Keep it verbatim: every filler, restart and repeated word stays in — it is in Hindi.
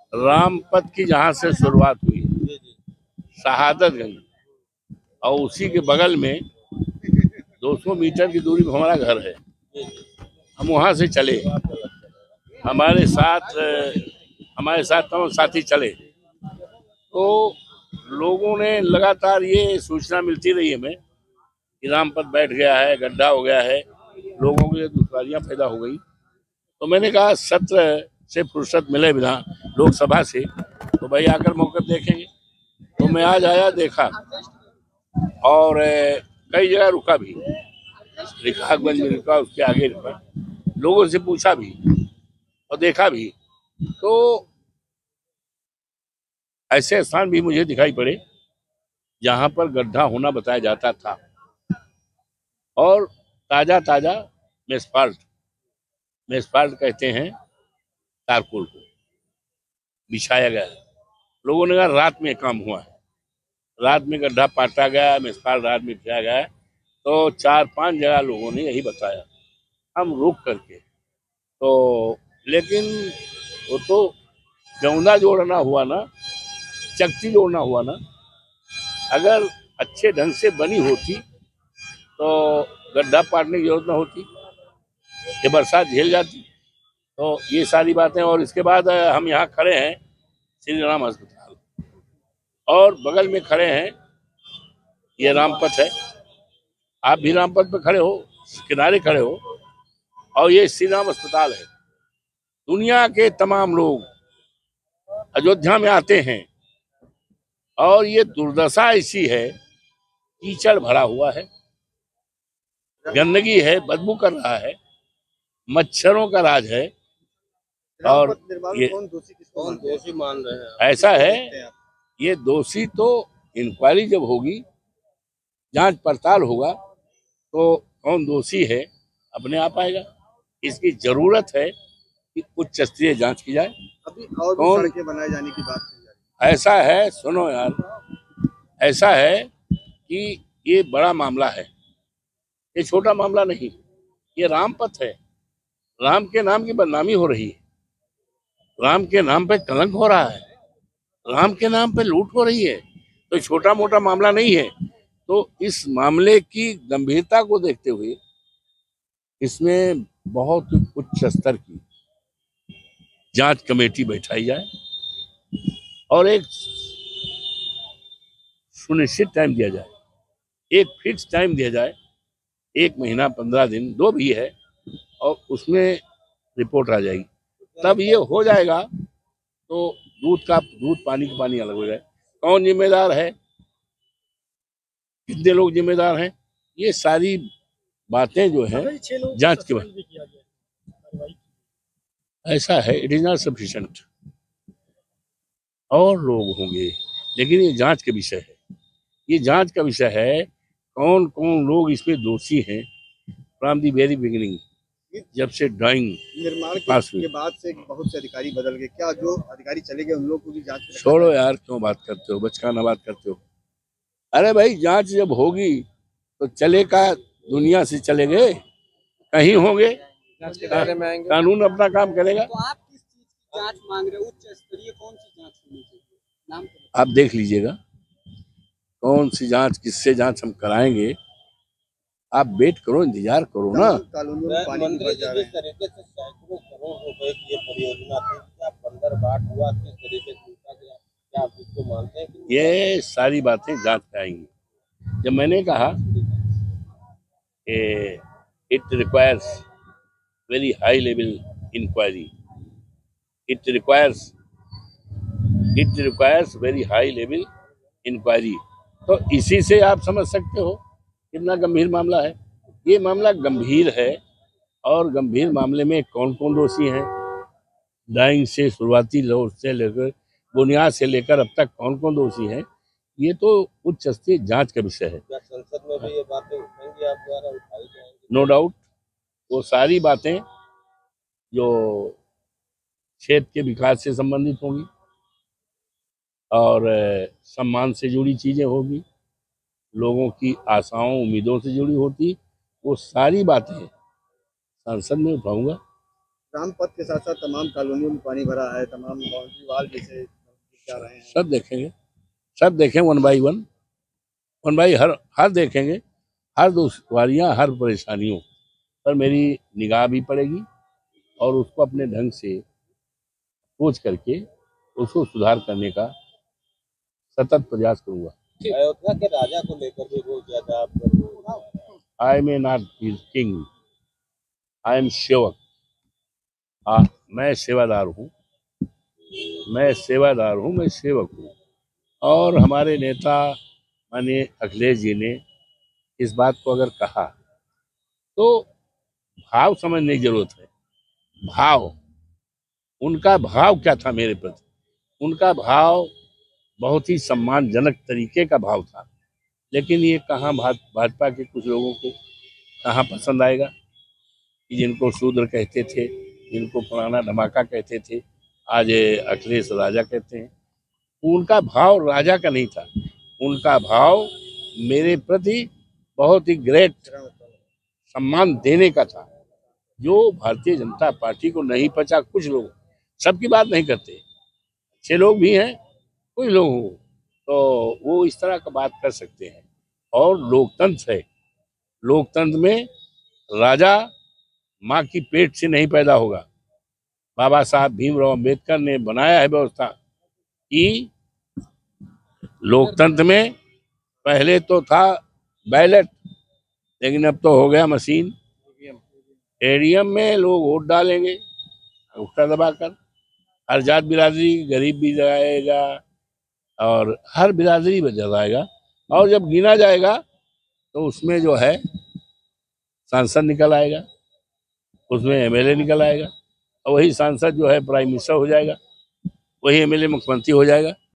रामपथ की जहाँ से शुरुआत हुई शहादतगंज, और उसी के बगल में दो सौ मीटर की दूरी पर हमारा घर है। हम वहाँ से चले, हमारे साथ हमारे साथ तमाम साथी चले, तो लोगों ने लगातार ये सूचना मिलती रही हमें कि रामपथ बैठ गया है, गड्ढा हो गया है, लोगों के लिए दुश्वारियां पैदा हो गई। तो मैंने कहा सत्र से फुर्सत मिले बिना लोकसभा से तो भाई आकर मौका देखेंगे। तो मैं आज आया, देखा, और कई जगह रुका भी, रिकाबगंज में रुका, उसके आगे रुका, लोगों से पूछा भी और देखा भी। तो ऐसे स्थान भी मुझे दिखाई पड़े जहां पर गड्ढा होना बताया जाता था, और ताजा ताजा मेस्फाल्ट मेस्फाल्ट कहते हैं तारकोल को, बिछाया गया है। लोगों ने कहा रात में काम हुआ है, रात में गड्ढा पाटा गया, मेस्फाल्ट रात में बिछाया गया है। तो चार पांच जगह लोगों ने यही बताया, हम रुक करके तो, लेकिन वो तो जौना जोड़ना हुआ ना, चकती जोड़ना हुआ ना, अगर अच्छे ढंग से बनी होती तो गड्ढा पाटने की जरूरत न होती, ये बरसात झेल जाती। तो ये सारी बातें, और इसके बाद हम यहाँ खड़े हैं श्री राम अस्पताल, और बगल में खड़े हैं, ये रामपथ है, आप भी रामपथ पे खड़े हो, किनारे खड़े हो, और ये श्री राम अस्पताल है। दुनिया के तमाम लोग अयोध्या में आते हैं, और ये दुर्दशा ऐसी है, कीचड़ भरा हुआ है, गंदगी है, बदबू कर रहा है, मच्छरों का राज है, और ये कौन दोषी कौन दोषी मान रहे हैं? ऐसा है, ये दोषी तो इंक्वायरी जब होगी, जांच पड़ताल होगा, तो कौन दोषी है अपने आप आएगा। इसकी जरूरत है कि उच्च स्तरीय जांच की जाए। अभी और भी सड़कें बनाए जाने की बात की जा रही है। ऐसा है, सुनो यार, ऐसा है कि ये बड़ा मामला है, ये छोटा मामला नहीं, ये रामपथ है, राम के नाम की बदनामी हो रही है, राम के नाम पे कलंक हो रहा है, राम के नाम पे लूट हो रही है, तो छोटा मोटा मामला नहीं है। तो इस मामले की गंभीरता को देखते हुए इसमें बहुत उच्च स्तर की जांच कमेटी बैठाई जाए, और एक सुनिश्चित टाइम दिया जाए, एक फिक्स टाइम दिया जाए, एक महीना पंद्रह दिन दो भी है, और उसमें रिपोर्ट आ जाएगी, तब ये हो जाएगा। तो दूध का दूध, पानी का पानी अलग हो जाए। कौन जिम्मेदार है, कितने लोग जिम्मेदार हैं, ये सारी बातें जो है जांच के बाद। ऐसा है, इट इज नॉट सफिशिएंट, और लोग होंगे, लेकिन ये जांच का विषय है, ये जांच का विषय है, कौन कौन लोग इसमें दोषी हैं। फ्रॉम दी वेरी बिगिनिंग, जब से ड्राइंग निर्माण पास के बाद से बहुत से अधिकारी बदल गए, क्या जो अधिकारी चले गए उन लोग को भी जांच में? छोड़ो यार, क्यों बात करते हो, बचकाना बात करते हो। अरे भाई, जांच जब होगी तो चले का दुनिया से चले गए, कहीं होंगे, कानून अपना काम करेगा। तो आप किस चीज की जांच मांग रहे हो? उच्च स्तरीय कौन सी जांच होनी चाहिए? नाम आप देख लीजिएगा कौन सी जांच, किससे जांच हम कराएंगे, आप वेट करो, इंतजार करो ना। कानूनी पानी भी जिस तरीके से सैकड़ों करोड़ रुपए की ये परियोजना थी, क्या बंदरबाट हुआ, किस तरीके से लूटा गया, क्या आप इसको मानते हैं? ये सारी बातें जांच में आएंगी। जब मैंने कहा it requires very high level enquiry, it requires it requires very high level enquiry, तो इसी से आप समझ सकते हो कितना गंभीर मामला है। ये मामला गंभीर है, और गंभीर मामले में कौन कौन दोषी हैं, ड्राइंग से शुरुआती लोग से लेकर बुनियाद से लेकर अब तक कौन कौन दोषी हैं, ये तो उच्च स्तरीय जांच का विषय है। क्या संसद में भी ये बातें उठाएंगे, आप द्वारा उठाई जाएंगी? नो डाउट, वो सारी बातें जो क्षेत्र के विकास से संबंधित होंगी और सम्मान से जुड़ी चीजें होगी, लोगों की आशाओं उम्मीदों से जुड़ी होती, वो सारी बातें संसद में उठाऊंगा। रामपथ के साथ साथ तमाम कॉलोनियों में पानी भरा है, तमाम बाउंड्री वाल जैसे जा रहे हैं। सब देखेंगे, सब देखें one by one, one by हर हर देखेंगे, हर दुश्वारियाँ, हर परेशानियों पर मेरी निगाह भी पड़ेगी और उसको अपने ढंग से सोच करके उसको सुधार करने का सतत प्रयास करूंगा। अयोध्या के राजा को लेकर भी बहुत ज्यादा आप I may not be king, I am सेवक। हाँ, मैं सेवादार हूँ, मैं सेवादार हूँ, मैं सेवक हूँ। और हमारे नेता माननीय अखिलेश जी ने इस बात को अगर कहा तो भाव समझने की जरूरत है। भाव, उनका भाव क्या था मेरे प्रति? उनका भाव बहुत ही सम्मानजनक तरीके का भाव था, लेकिन ये कहाँ भाजपा के कुछ लोगों को कहाँ पसंद आएगा कि जिनको शूद्र कहते थे, जिनको पुराना धमाका कहते थे, आज अखिलेश राजा कहते हैं। उनका भाव राजा का नहीं था, उनका भाव मेरे प्रति बहुत ही ग्रेट सम्मान देने का था, जो भारतीय जनता पार्टी को नहीं पचा। कुछ लोग, सबकी बात नहीं करते, अच्छे लोग भी हैं, कुछ लोग हो तो वो इस तरह का बात कर सकते हैं। और लोकतंत्र है, लोकतंत्र में राजा माँ की पेट से नहीं पैदा होगा। बाबा साहब भीमराव अम्बेडकर ने बनाया है व्यवस्था कि लोकतंत्र में पहले तो था बैलेट, लेकिन अब तो हो गया मशीन। एडीएम में लोग वोट डालेंगे अंगूठा दबाकर। हर जात बिरादरी, गरीब भी जाएगा और हर बिरादरी में जाएगा। और जब गिना जाएगा तो उसमें जो है सांसद निकल आएगा, उसमें एमएलए निकल आएगा, और वही सांसद जो है प्राइम मिनिस्टर हो जाएगा, वही एमएलए मुख्यमंत्री हो जाएगा।